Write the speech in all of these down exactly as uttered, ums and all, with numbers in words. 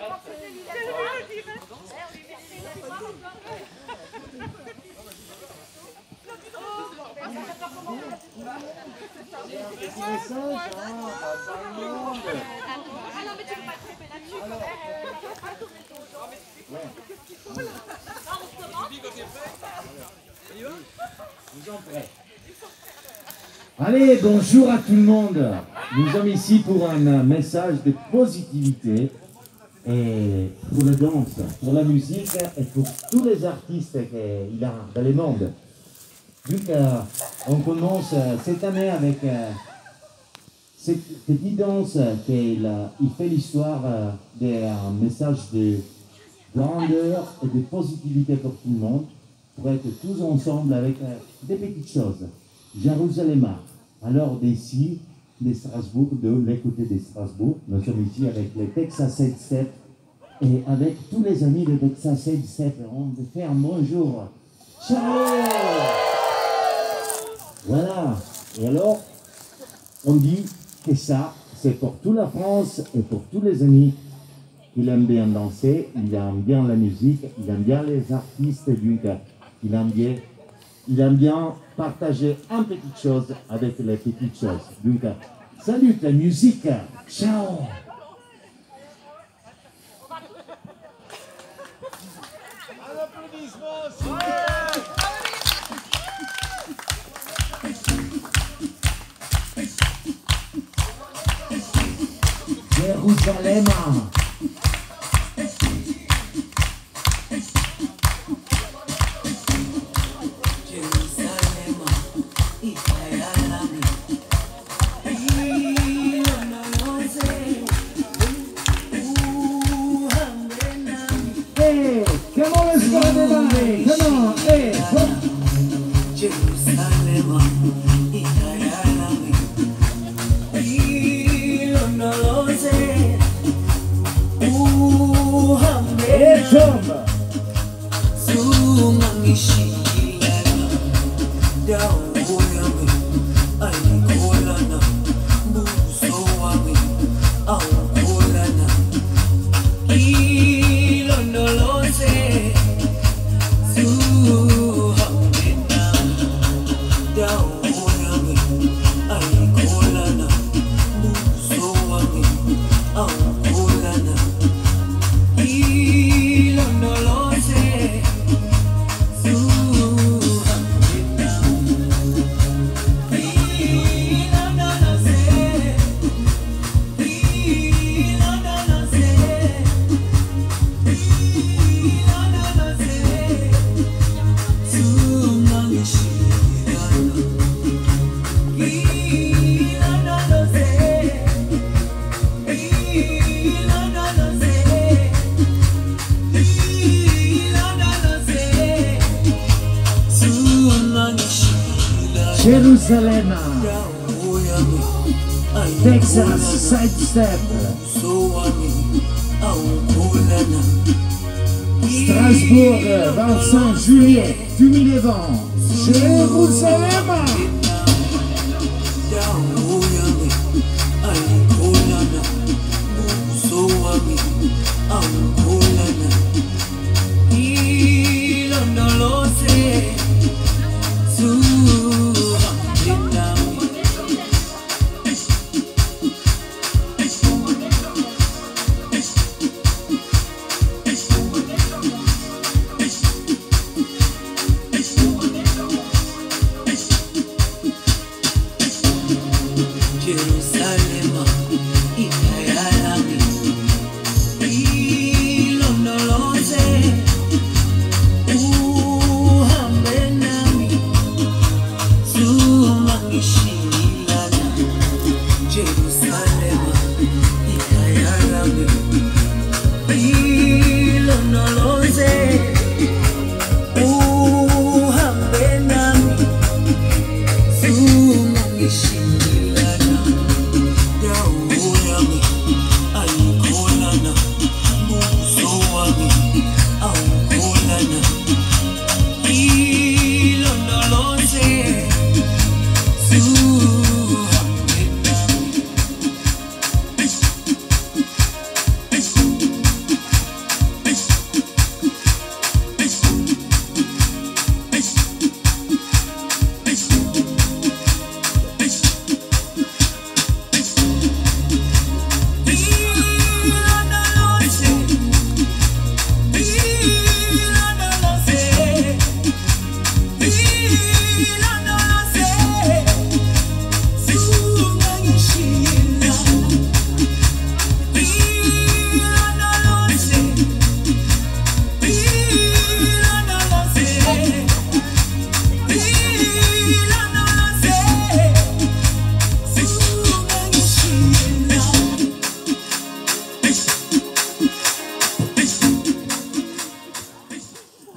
Allez, bonjour à tout le monde. Nous sommes ici pour un message de positivité et pour la danse, pour la musique et pour tous les artistes qu'il a dans le monde. Donc, euh, on commence euh, cette année avec euh, cette petite danse qu'il euh, il fait l'histoire euh, d'un message de grandeur et de positivité pour tout le monde, pour être tous ensemble avec euh, des petites choses. Jérusalem. Alors d'ici, de Strasbourg, de l'écouter de Strasbourg, nous sommes ici avec les Texas sept sept et avec tous les amis de Texas sept sept, on va faire un bonjour. Ciao! Voilà. Et alors, on dit que ça, c'est pour toute la France et pour tous les amis qui aiment bien danser, il aime bien la musique, il aime bien les artistes, donc il aime bien, il aime bien partager une petite chose avec les petites choses. Donc, salut la musique, ciao! Un applaudissement, Jérusalem. Hey, come on, let's go everybody. Come on, hey. Jerusalem. Jérusalem, Texas Sidestep, Strasbourg, vingt-cinq juillet deux mille vingt, Jérusalem.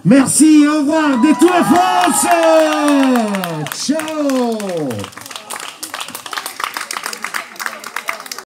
Merci, au revoir de toute la France. Ciao.